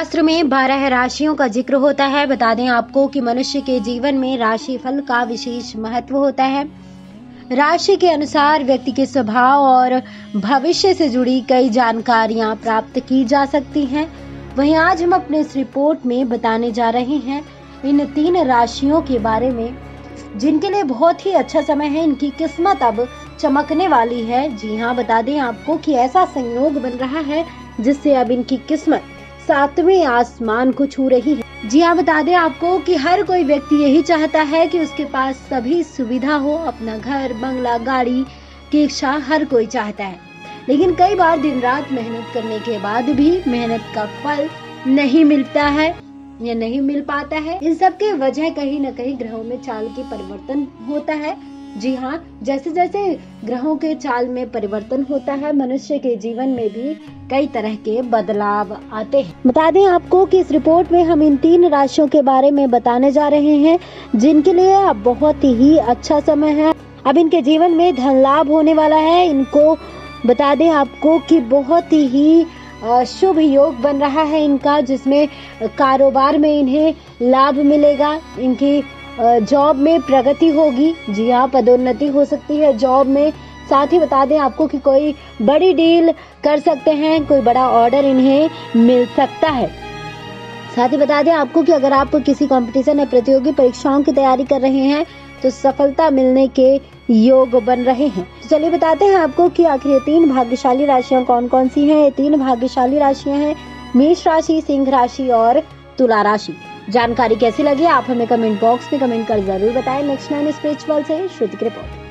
शास्त्र में 12 राशियों का जिक्र होता है। बता दें आपको कि मनुष्य के जीवन में राशि फल का विशेष महत्व होता है। राशि के अनुसार व्यक्ति के स्वभाव और भविष्य से जुड़ी कई जानकारियां प्राप्त की जा सकती हैं। वहीं आज हम अपने इस रिपोर्ट में बताने जा रहे हैं इन 3 राशियों के बारे में, जिनके लिए बहुत ही अच्छा समय है। इनकी किस्मत अब चमकने वाली है। जी हाँ, बता दें आपको कि ऐसा संयोग बन रहा है जिससे अब इनकी किस्मत 7वें आसमान को छू रही है। जी हाँ, बता दें आपको कि हर कोई व्यक्ति यही चाहता है कि उसके पास सभी सुविधा हो। अपना घर, बंगला, गाड़ी की इच्छा हर कोई चाहता है, लेकिन कई बार दिन रात मेहनत करने के बाद भी मेहनत का फल नहीं मिलता है या नहीं मिल पाता है। इन सब के वजह कहीं न कहीं ग्रहों में चाल के परिवर्तन होता है। जी हाँ, जैसे जैसे ग्रहों के चाल में परिवर्तन होता है, मनुष्य के जीवन में भी कई तरह के बदलाव आते हैं। बता दें आपको कि इस रिपोर्ट में हम इन 3 राशियों के बारे में बताने जा रहे हैं, जिनके लिए अब बहुत ही अच्छा समय है। अब इनके जीवन में धन लाभ होने वाला है। इनको बता दें आपको कि बहुत ही शुभ योग बन रहा है इनका, जिसमें कारोबार में इन्हें लाभ मिलेगा। इनकी जॉब में प्रगति होगी। जी हाँ, पदोन्नति हो सकती है जॉब में। साथ ही बता दें आपको कि कोई बड़ी डील कर सकते हैं, कोई बड़ा ऑर्डर इन्हें मिल सकता है। साथ ही बता दें आपको कि अगर आप किसी कंपटीशन या प्रतियोगी परीक्षाओं की तैयारी कर रहे हैं तो सफलता मिलने के योग बन रहे हैं। तो चलिए बताते हैं आपको कि आखिर ये 3 भाग्यशाली राशियां कौन कौन सी हैं। ये 3 भाग्यशाली राशियां हैं मेष राशि, सिंह राशि और तुला राशि। जानकारी कैसी लगी आप हमें कमेंट बॉक्स में कमेंट कर जरूर बताएं। नेक्स्ट 9 स्पिरिचुअल से श्रुति की रिपोर्ट।